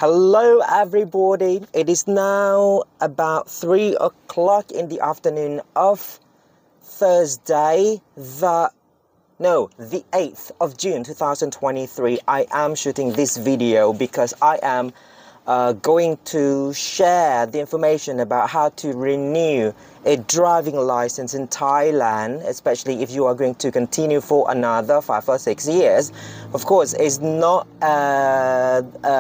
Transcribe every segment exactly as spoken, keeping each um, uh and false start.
Hello everybody, it is now about three o'clock in the afternoon of Thursday, the no, the eighth of June two thousand twenty-three. I am shooting this video because I am uh, going to share the information about how to renew a driving license in Thailand, especially if you are going to continue for another five or six years. Of course, it's not uh,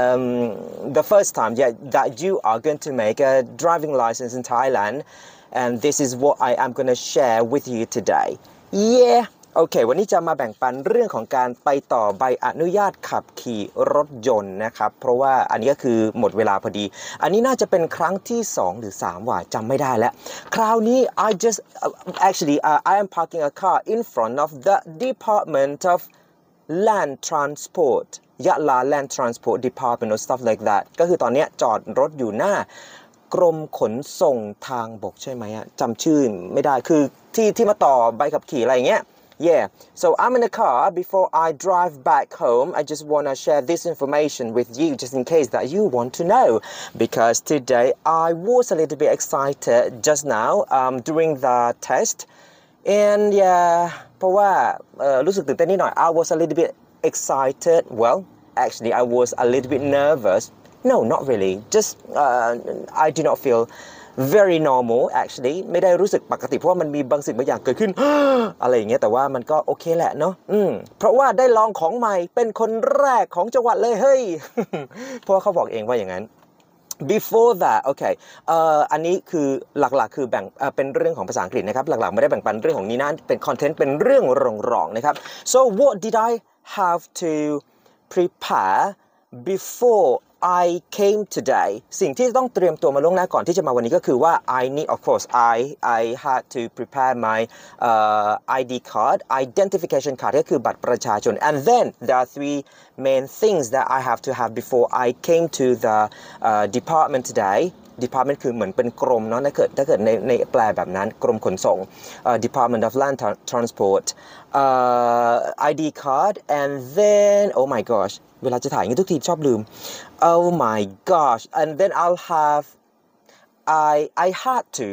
um, the first time yet that you are going to make a driving license in Thailand, and this is what I am going to share with you today. Yeah. โอเควันนี้จะมาแบ่งปันเรื่องของการไปต่อใบอนุญาตขับขี่รถยนต์นะครับเพราะว่าอันนี้ก็คือหมดเวลาพอดีอันนี้น่าจะเป็นครั้งที่สองหรือสามว่าจำไม่ได้แล้วคราวนี้ I just actually uh, I am parking a car in front of the Department of Land Transport Yala Land Transport Department or stuff like that ก็คือตอนนี้จอดรถอยู่หน้ากรมขนส่งทางบกใช่ไหมอะจำชื่อไม่ได้คือที่ที่มาต่อใบขับขี่อะไรอย่างเงี้ยYeah, so I'm in the car. Before I drive back home, I just want to share this information with you just in case that you want to know. Because today I was a little bit excited just now um, during the test. And yeah, เพราะว่ารู้สึกตื่นเต้นนิดหน่อย I was a little bit excited. Well, actually I was a little bit nervous. No, not really. Just uh, I do not feel very normal actually ไม่ได้รู้สึกปกติเพราะว่ามันมีบางสิ่งบางอย่างเกิดขึ้น อะไรอย่างเงี้ยแต่ว่ามันก็โอเคแหละเนาะอืมเพราะว่าได้ลองของใหม่เป็นคนแรกของจังหวัดเลยเฮ้ย เพราะว่าเขาบอกเองว่าอย่างนั้น before that okay เอ่ออันนี้คือหลักๆคือแบ่งเอ่อเป็นเรื่องของภาษาอังกฤษนะครับหลักๆไม่ได้แบ่งปันเรื่องของนี้นะเป็นคอนเทนต์เป็นเรื่องรองๆนะครับ so what did I have to prepare before I came today สิ่งที่ต้องเตรียมตัวมาล่วงหน้าก่อนที่จะมาวันนี้ก็คือว่า I need of course I I had to prepare my uh, I D card identification card ก็คือบัตรประชาชน and then there are three main things that I have to have before I came to the uh, department today department คือเหมือนเป็นกรมเนาะถ้าเกิดถ้าเกิดในในแปลแบบนั้นกรมขนส่ง uh, Department of Land Transport uh, I D card and then oh my gosh เวลาจะถ่ายอย่างนี้ทุกทีชอบลืม oh my gosh and then I'll have I I had to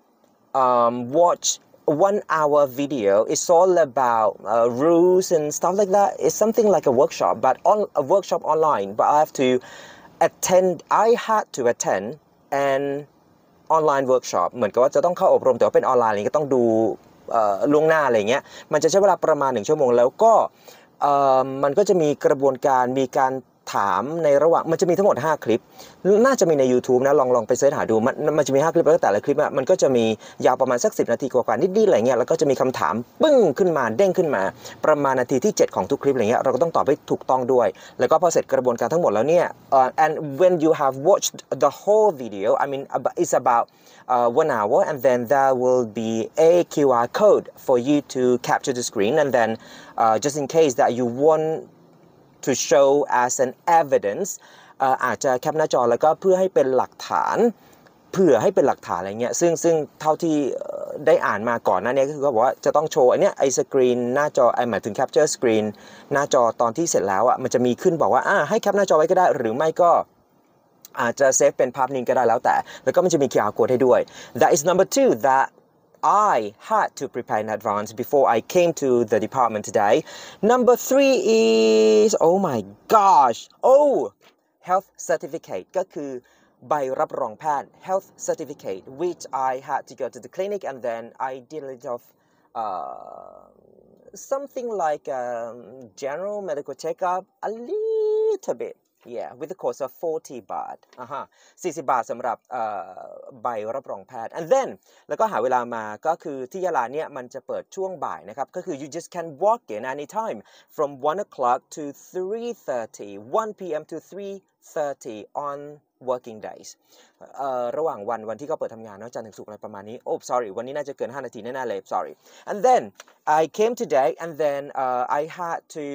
um, watch one hour video it's all about uh, rules and stuff like that it's something like a workshop but on a workshop online but I have to attend I had to attend an online workshop เหมือนกับว่าจะต้องเข้าอบรมแต่ว่าเป็นออนไลน์อะไรก็ต้องดูล่วงหน้าอะไรเงี้ยมันจะใช้เวลาประมาณหนึ่งชั่วโมงแล้วก็มันก็จะมีกระบวนการมีการถามในระหว่างมันจะมีทั้งหมดห้าคลิปน่าจะมีใน YouTube นะลองลองไปเสิร์ชหาดูมันมันจะมีห้าคลิปแล้วแต่ละคลิปอ่ะมันก็จะมียาวประมาณสักสิบนาทีกว่าๆนิดๆอะไรเงี้ยแล้วก็จะมีคำถามปึ้งขึ้นมาเด้งขึ้นมาประมาณนาทีที่เจ็ดของทุกคลิปอะไรเงี้ยเราก็ต้องตอบให้ถูกต้องด้วยแล้วก็พอเสร็จกระบวนการทั้งหมดแล้วเนี่ย uh, and when you have watched the whole video I mean it's about uh, one hour and then there will be a Q R code for you to capture the screen and then uh, just in case that you want to show as an evidence อาจจะแคปหน้าจอแล้วก็เพื่อให้เป็นหลักฐานเพื่อให้เป็นหลักฐานอะไรเงี้ยซึ่งซึ่งเท่าที่ได้อ่านมาก่อนหน้านี้ก็คือเขาบอกว่าจะต้องโชว์อันเนี้ยไอ้สกรีนหน้าจอไอ้หมายถึง capture screen หน้าจอตอนที่เสร็จแล้วอ่ะมันจะมีขึ้นบอกว่าอ่าให้แคปหน้าจอไว้ก็ได้หรือไม่ก็อาจจะเซฟเป็นภาพนิ่งก็ได้แล้วแต่แล้วก็มันจะมี Q R code ให้ด้วย that is number two that I had to prepare in advance before I came to the department today. Number three is, oh my gosh, oh, health certificate ก็คือใบรับรองแพทย์ health certificate which I had to go to the clinic and then I did a little of uh, something like a general medical checkup a little bit.Yeah, with the cost of forty baht อ่าฮะสี่สิบบาทสำหรับใบรับรองแพทย์ and then แล้วก็หาเวลามาก็คือที่ยะลาเนี่ยมันจะเปิดช่วงบ่ายนะครับก็คือ you just can walk in anytime from one o'clock to three thirty one p m to three thirty on working days ระหว่างวันวันที่เขาเปิดทำงานเนาะจันทร์ถึงศุกร์อะไรประมาณนี้โอ้ sorry วันนี้น่าจะเกินห้านาทีแน่ๆเลย sorry and then I came today and then uh, I had to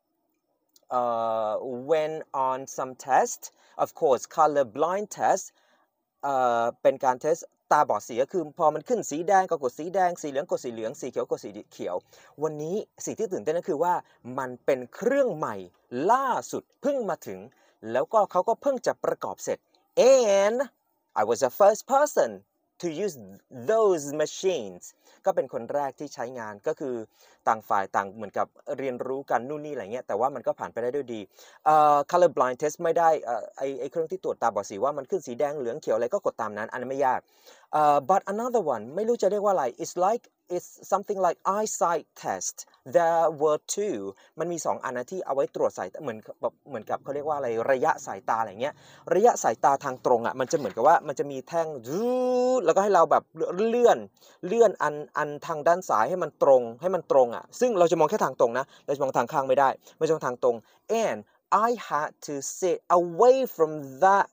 Uh, went on some test of course color blind test เอ่อเป็นการเทสตาบอดสีก็คือพอมันขึ้นสีแดงก็กดสีแดงสีเหลืองกดสีเหลืองสีเขียวกดสีเขียววันนี้สิ่งที่ตื่นเต้นก็คือว่ามันเป็นเครื่องใหม่ล่าสุดเพิ่งมาถึงแล้วก็เขาก็เพิ่งจะประกอบเสร็จ and I was the first person to use those machines ก็เป็นคนแรกที่ใช้งานก็คือต่างฝ่ายต่างเหมือนกับเรียนรู้กันนู่นนี่อะไรเงี้ยแต่ว่ามันก็ผ่านไปได้ด้วยดีเอ่อ color blind test ไม่ได้เอ่อไอไอเครื่องที่ตรวจตาบอดสีว่ามันขึ้นสีแดงเหลืองเขียวอะไรก็กดตามนั้นอันนั้นไม่ยากเอ่อ but another one ไม่รู้จะเรียกว่าอะไร it's like it's something like eyesight test there were two มันมีสองอันนะที่เอาไว้ตรวจสายเหมือนแบบเหมือนกับเขาเรียกว่าอะไรระยะสายตาอะไรเงี้ยระยะสายตาทางตรงอ่ะมันจะเหมือนกับว่ามันจะมีแท่งแล้วก็ให้เราแบบเลื่อนเลื่อนอันอันทางด้านซ้ายให้มันตรงให้มันตรงอ่ะซึ่งเราจะมองแค่ทางตรงนะเราจะมองทางข้างไม่ได้ไม่ใช่ทางตรง and I had to sit away from that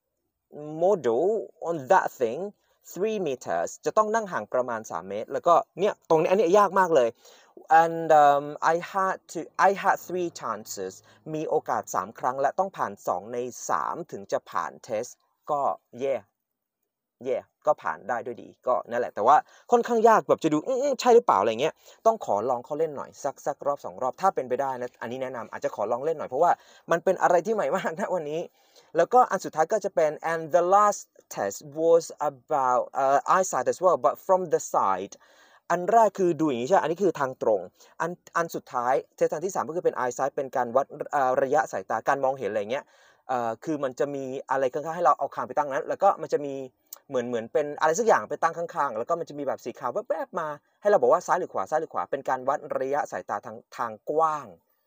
model on that thing three meters จะต้องนั่งห่างประมาณสามเมตรแล้วก็เนี่ยตรงนี้อันนี้ยากมากเลย and um, I had to I had three chances มีโอกาสสามครั้งและต้องผ่านสองในสามถึงจะผ่านเทสก็เย่เย่ก็ผ่านได้ด้วยดีก็นั่นแหละแต่ว่าค่อนข้างยากแบบจะดูใช่หรือเปล่าอะไรเงี้ยต้องขอลองเขาเล่นหน่อยสักสักรอบสองรอบถ้าเป็นไปได้นะอันนี้แนะนำอาจจะขอลองเล่นหน่อยเพราะว่ามันเป็นอะไรที่ใหม่มากนะวันนี้แล้วก็อันสุดท้ายก็จะเป็น and the last test was about uh, eyesight as well but from the side อันแรกคือดูอย่างนี้ใช่อันนี้คือทางตรงอันอันสุดท้ายเทสอันที่สามก็คือเป็น eyesight เป็นการวัดระยะสายตาการมองเห็นอะไรเงี้ยเอ่อคือมันจะมีอะไรข้างๆให้เราเอาคางไปตั้งนั้นแล้วก็มันจะมีเหมือนเหมือนเป็นอะไรสักอย่างไปตั้งข้างๆแล้วก็มันจะมีแบบสีขาวแวบๆมาให้เราบอกว่าซ้ายหรือขวาซ้ายหรือขวาเป็นการวัดระยะสายตาทางทางกว้าง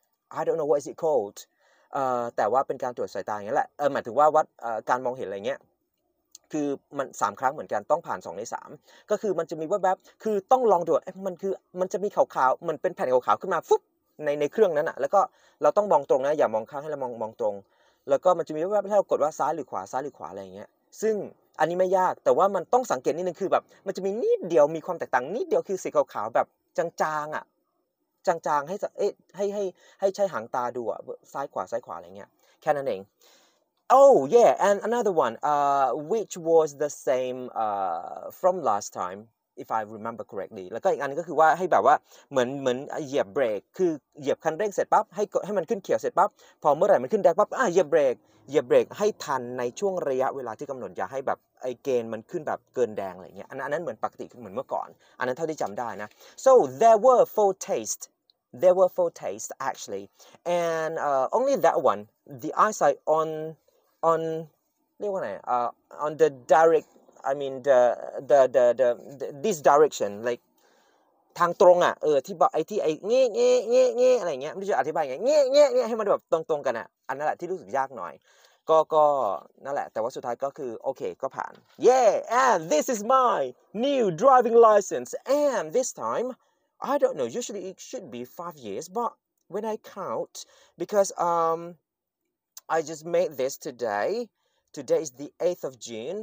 I don't know what is it called เอ่อแต่ว่าเป็นการตรวจสายตาอย่างนี้แหละเออหมายถึงว่าวัดเอ่อการมองเห็นอะไรเงี้ยคือมันสามครั้งเหมือนกันต้องผ่านสองในสามก็คือมันจะมีแวบๆคือต้องลองดูมันคือมันจะมีขาวๆมันเป็นแผ่นขาวๆขึ้นมาฟุ๊บในในเครื่องนั้นอ่ะแล้วก็เราต้องมองตรงนะอย่ามองข้างให้เรามองมองตรงแล้วก็มันจะมีแวบๆให้เรากดว่าซ้ายหรือขวาซ้ายหรือขวาอะไรอย่างเงี้ยซึ่งอันนี้ไม่ยากแต่ว่ามันต้องสังเกตนิดนึงคือแบบมันจะมีนิดเดียวมีความแตกต่างนิดเดียวคือสีขาวๆแบบจางๆอ่ะจางๆให้เอ๊ะให้ให้ให้ใช้หางตาดูอ่ะซ้ายขวาซ้ายขวาอะไรเงี้ยแค่นั้นเอง Oh yeah and another one uh which was the same uh from last time if I remember correctly แล้วก็อีกอันนึงก็คือว่าให้แบบว่าเหมือนเหมือนเหยียบเบรกคือเหยียบคันเร่งเสร็จปั๊บให้ให้มันขึ้นเขียวเสร็จปั๊บพอเมื่อไหร่มันขึ้นแดงปั๊บอ่ะเหยียบเบรกเหยียบเบรกให้ทันในช่วงระยะเวลาที่กำหนดอย่าให้แบบไอเกณฑ์มันขึ้นแบบเกินแดงอะไรเงี้ยอันนั้นเหมือนปกติเหมือนเมื่อก่อนอันนั้นเท่าที่จำได้นะ so there were four tastes there were four tastes actually and uh, only that one the eyesight on on เรียกว่าไง uh, on the direct I mean the the the the, the this direction like ทางตรงอ่ะเออที่บอกไอ้ที่ไอ้เงี้ยเงี้ยเงี้ยเงี้ยอะไรเงี้ยไม่รู้จะอธิบายไงเงี้ยเงี้ยเงี้ยให้มันแบบตรงๆกันอ่ะอันนั้นแหละที่รู้สึกยากหน่อยก็ก็นั่นแหละแต่ว่าสุดท้ายก็คือโอเคก็ผ่าน yeah and this is my new driving license and this time I don't know usually it should be five years but when I count because um I just made this today today is the eighth of June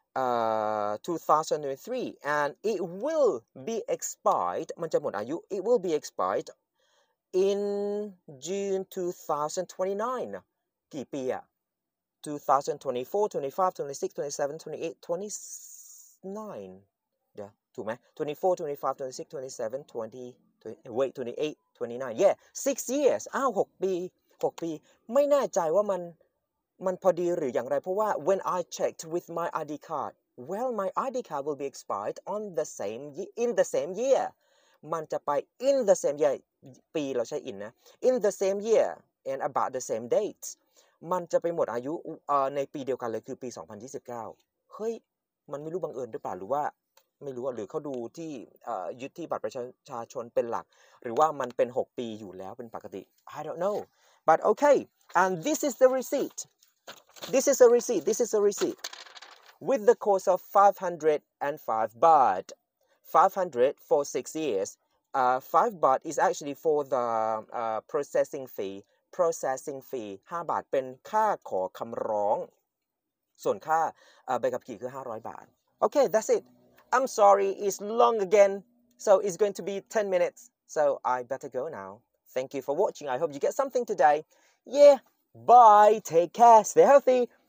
uh two thousand three and it will be expired มันจะหมดอายุ it will be expired in June two thousand twenty-nine กี่ปีอะtwo thousand twenty-four twenty-five twenty-six twenty-seven twenty-eight twenty-nine เดี๋ยวถูกไหมtwenty-four twenty-five twenty-six twenty-seven twenty wait twenty-eight twenty-nine yeah six years อ้าวหกปีหกปีไม่แน่ใจว่ามันมันพอดีหรืออย่างไรเพราะว่า when I checked with my ไอ ดี card well my ไอ ดี card will be expired on the same in the same year มันจะไป in the same year ปีเราใช้ in นะ in the same year and about the same date มันจะไปหมดอายุในปีเดียวกันเลยคือปีสองพันยี่สิบเก้าเฮ้ยมันไม่รู้บังเอิญหรือเปล่าหรือว่าไม่รู้หรือเขาดูที่ยึดที่บัตรประชาชนเป็นหลักหรือว่ามันเป็นหกปีอยู่แล้วเป็นปกติ I don't know but okay and this is the receipt this is a receipt this is a receipt with the cost of five hundred five baht five hundred for six years uh, five baht is actually for the uh, processing fee processing fee ห้าบาทเป็นค่าขอคำร้องส่วนค่าใบขับขี่คือห้าร้อยบาท okay that's it I'm sorry it's long again so it's going to be ten minutes so I better go now thank you for watching I hope you get something today yeah bye take care stay healthy